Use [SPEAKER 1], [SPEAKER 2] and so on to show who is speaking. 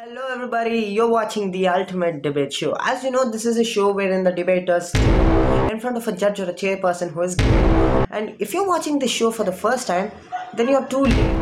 [SPEAKER 1] Hello everybody, you're watching the Ultimate Debate Show. As you know, this is a show wherein the debaters in front of a judge or a chairperson who is, and if you're watching this show for the first time, then you're too late.